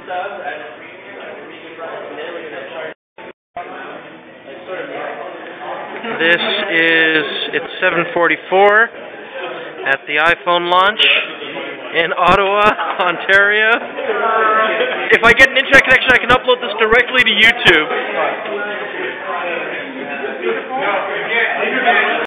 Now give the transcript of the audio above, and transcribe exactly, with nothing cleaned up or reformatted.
This is, it's seven forty-four at the iPhone launch in Ottawa, Ontario. If I get an internet connection, I can upload this directly to YouTube.